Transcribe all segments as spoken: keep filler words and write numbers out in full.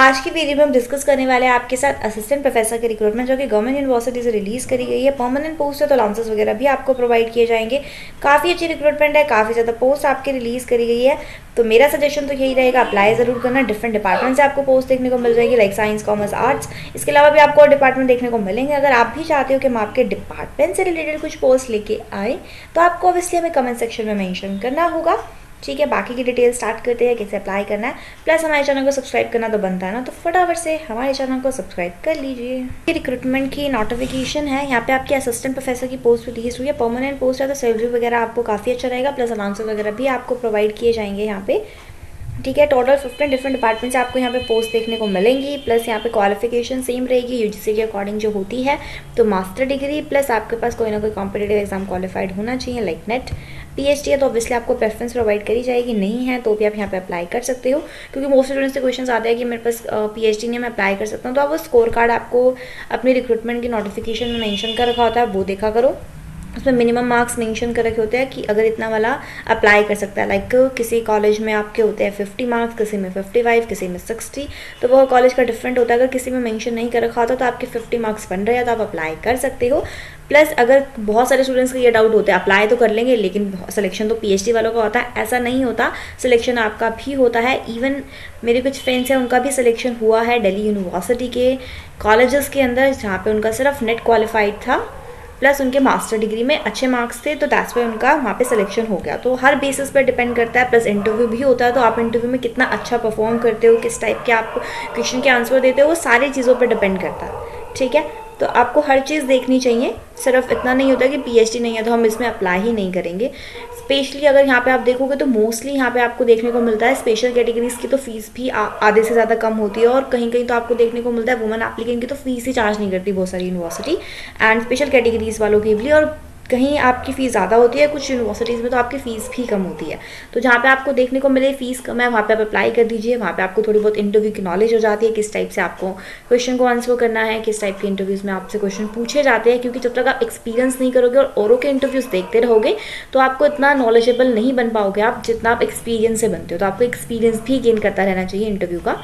आज की वीडियो में हम डिस्कस करने वाले हैं आपके साथ असिस्टेंट प्रोफेसर की रिक्रूटमेंट जो कि गवर्नमेंट यूनिवर्सिटी से रिलीज़ करी गई है। परमानेंट पोस्ट है तो अलाउंसेस वगैरह भी आपको प्रोवाइड किए जाएंगे। काफ़ी अच्छी रिक्रूटमेंट है, काफ़ी ज़्यादा पोस्ट आपके रिलीज़ करी गई है। तो मेरा सजेशन तो यही रहेगा, अप्लाई ज़रूर करना। डिफरेंट डिपार्टमेंट से आपको पोस्ट देखने को मिल जाएगी, लाइक साइंस, कॉमर्स, आर्ट्स। इसके अलावा भी आपको और डिपार्टमेंट देखने को मिलेंगे। अगर आप भी चाहते हो कि हम आपके डिपार्टमेंट से रिलेटेड कुछ पोस्ट लेके आए तो आपको ऑब्वियसली हमें कमेंट सेक्शन में मेंशन करना होगा। ठीक है, बाकी की डिटेल स्टार्ट करते हैं, कैसे अप्लाई करना है। प्लस हमारे चैनल को सब्सक्राइब करना तो बनता है ना, तो फटाफट से हमारे चैनल को सब्सक्राइब कर लीजिए। ये रिक्रूटमेंट की नोटिफिकेशन है, यहाँ पे आपकी असिस्टेंट प्रोफेसर की पोस्ट रिलीज हुई है। परमानेंट पोस्ट है तो सैलरी वगैरह आपको काफ़ी अच्छा रहेगा, प्लस अलाउंसेस वगैरह भी आपको प्रोवाइड किए जाएंगे यहाँ पे। ठीक है, टोटल फिफ्टीन डिफरेंट डिपार्टमेंट से आपको यहाँ पे पोस्ट देखने को मिलेंगी। प्लस यहाँ पे क्वालिफिकेशन सेम रहेगी यूजीसी के अकॉर्डिंग जो होती है, तो मास्टर डिग्री प्लस आपके पास कोई ना कोई कॉम्पिटिटिव एग्जाम क्वालिफाइड होना चाहिए, लाइक नेट। पीएचडी है तो ऑब्वियसली आपको प्रेफरेंस प्रोवाइड करी जाएगी, नहीं है तो भी आप यहाँ पे अप्लाई कर सकते हो, क्योंकि मोस्ट स्टूडेंट्स से क्वेश्चन आते हैं कि मेरे पास पीएचडी नहीं है, मैं अप्लाई कर सकता हूँ। तो आप वो स्कोर कार्ड आपको अपनी रिक्रूटमेंट की नोटिफिकेशन में मेंशन कर रखा होता है, वो देखा करो। उसमें मिनिमम मार्क्स मेंशन कर रखे होते हैं कि अगर इतना वाला अप्लाई कर सकता है। लाइक किसी कॉलेज में आपके होते हैं फिफ्टी मार्क्स, किसी में फिफ्टी फाइव, किसी में सिक्सटी, तो वो कॉलेज का डिफरेंट होता है। अगर किसी में मेंशन नहीं कर रखा होता तो आपके फिफ्टी मार्क्स बन रहे हैं तो आप अप्लाई कर सकते हो। प्लस अगर बहुत सारे स्टूडेंट्स का ये डाउट होता है अप्लाई तो कर लेंगे लेकिन सिलेक्शन तो पीएचडी वालों का होता है, ऐसा नहीं होता। सिलेक्शन आपका भी होता है। इवन मेरे कुछ फ्रेंड्स हैं उनका भी सिलेक्शन हुआ है दिल्ली यूनिवर्सिटी के कॉलेजेस के अंदर, जहाँ पे उनका सिर्फ नेट क्वालिफाइड था, प्लस उनके मास्टर डिग्री में अच्छे मार्क्स थे, तो दैट्स वाई उनका वहाँ पे सिलेक्शन हो गया। तो हर बेसिस पर डिपेंड करता है। प्लस इंटरव्यू भी होता है, तो आप इंटरव्यू में कितना अच्छा परफॉर्म करते हो, किस टाइप के आप क्वेश्चन के आंसर देते हो, वो सारी चीज़ों पर डिपेंड करता है। ठीक है, तो आपको हर चीज़ देखनी चाहिए। सिर्फ इतना नहीं होता कि पीएचडी नहीं है तो हम इसमें अप्लाई ही नहीं करेंगे। स्पेशली अगर यहाँ पे आप देखोगे तो मोस्टली यहाँ पे आपको देखने को मिलता है स्पेशल कैटेगरीज की तो फीस भी आधे से ज़्यादा कम होती है, और कहीं कहीं तो आपको देखने को मिलता है वुमेन एप्लीकेंट की तो फीस ही चार्ज नहीं करती बहुत सारी यूनिवर्सिटी, एंड स्पेशल कैटेगरीज वालों की भी। और कहीं आपकी फ़ीस ज़्यादा होती है, कुछ यूनिवर्सिटीज़ में तो आपकी फ़ीस भी कम होती है। तो जहाँ पे आपको देखने को मिले फ़ीस कम है, वहाँ पे आप अप्लाई कर दीजिए। वहाँ पे आपको थोड़ी बहुत इंटरव्यू की नॉलेज हो जाती है, किस टाइप से आपको क्वेश्चन को आंसर करना है, किस टाइप के इंटरव्यूज़ में आपसे क्वेश्चन पूछे जाते हैं। क्योंकि जब तक आप एक्सपीरियंस नहीं करोगे और औरों के इंटरव्यूज़ देखते रहोगे तो आपको इतना नॉलेजेबल नहीं बन पाओगे आप जितना आप एक्सपीरियंस से बनते हो। तो आपको एक्सपीरियंस भी गेन करता रहना चाहिए इंटरव्यू का।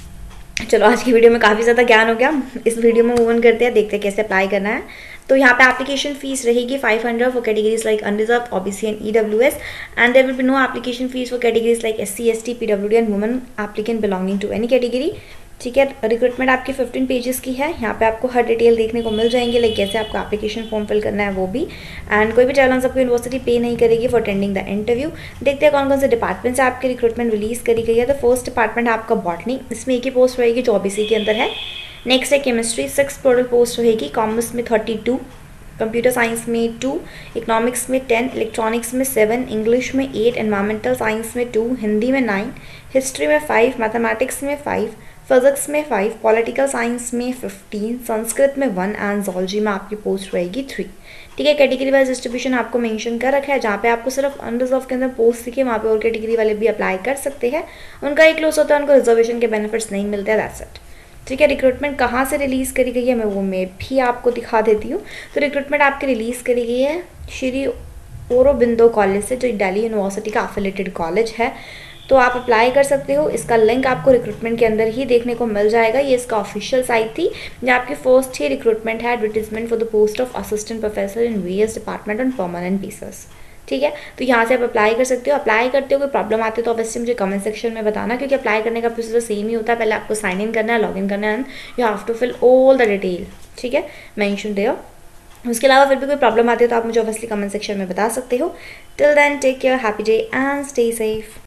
चलो, आज की वीडियो में काफ़ी ज़्यादा ज्ञान हो गया। इस वीडियो में मूव ऑन करते हैं, देखते हैं कैसे अप्लाई करना है। तो यहाँ पे एप्लीकेशन फीस रहेगी five hundred for categories like unreserved, OBC and EWS, and there will be no application fees for categories like SC, ST, PWD and women applicant belonging to any category. ठीक है, recruitment आपकी fifteen pages की है। यहाँ पे आपको हर detail देखने को मिल जाएंगे, लाइक कैसे आपको एप्लीकेशन फॉर्म फिल करना है वो भी, एंड कोई भी चालान आपको यूनिवर्सिटी पे नहीं करेगी फॉर अटेंडिंग द इंटरव्यू। देखते हैं कौन कौन से डिपार्टमेंट से आपकी रिक्रूटमेंट रिलीज करी गई है। तो फर्स्ट डिपार्टमेंट आपका बॉटनी, इसमें एक ही पोस्ट रहेगी जो ओबीसी के अंदर है। नेक्स्ट है केमिस्ट्री, सिक्स टोटल पोस्ट रहेगी। कॉमर्स में थर्टी टू, कंप्यूटर साइंस में टू, इकोनॉमिक्स में टेन, इलेक्ट्रॉनिक्स में सेवन, इंग्लिश में एट, एनवायरमेंटल साइंस में टू, हिंदी में नाइन, हिस्ट्री में फाइव, मैथमेटिक्स में फाइव, फिजिक्स में फाइव, पॉलिटिकल साइंस में फिफ्टीन, संस्कृत में वन, एंड जोलॉजी में आपकी पोस्ट रहेगी थ्री। ठीक है, कैटेगरी वाइज डिस्ट्रीब्यूशन आपको मेंशन कर रखा है। जहाँ पे आपको सिर्फ अनरिजर्व के अंदर पोस्ट दिखे वहाँ पे और कैटेगरी वाले भी अप्लाई कर सकते हैं। उनका एक लॉस होता है, उनको रिजर्वेशन के बेनिफिट्स नहीं मिलते हैं, दैट्स इट। ठीक है, रिक्रूटमेंट कहाँ से रिलीज़ करी गई है मैं वो मैं भी आपको दिखा देती हूँ। तो रिक्रूटमेंट आपकी रिलीज़ करी गई है श्री औरोबिंदो कॉलेज से, जो दिल्ली यूनिवर्सिटी का एफिलिएटेड कॉलेज है। तो आप अप्लाई कर सकते हो। इसका लिंक आपको रिक्रूटमेंट के अंदर ही देखने को मिल जाएगा। ये इसका ऑफिशियल साइट थी जहाँ आपकी फर्स्ट ही रिक्रूटमेंट है, advertisement for the post of assistant professor in various department on permanent basis. ठीक है, तो यहाँ से आप अप्लाई कर सकते हो। अप्लाई करते हो कोई प्रॉब्लम आती है तो ऑब्वियसली मुझे कमेंट सेक्शन में बताना, क्योंकि अप्लाई करने का प्रोसीजर सेम ही होता है। पहले आपको साइन इन करना है, लॉग इन करना है, and you have to fill all the detail. ठीक है, मेंशन देयर। उसके अलावा फिर भी कोई प्रॉब्लम आती है तो आप मुझे ऑब्वियसली कमेंट सेक्शन में बता सकते हो। Till then take care, happy day and stay safe.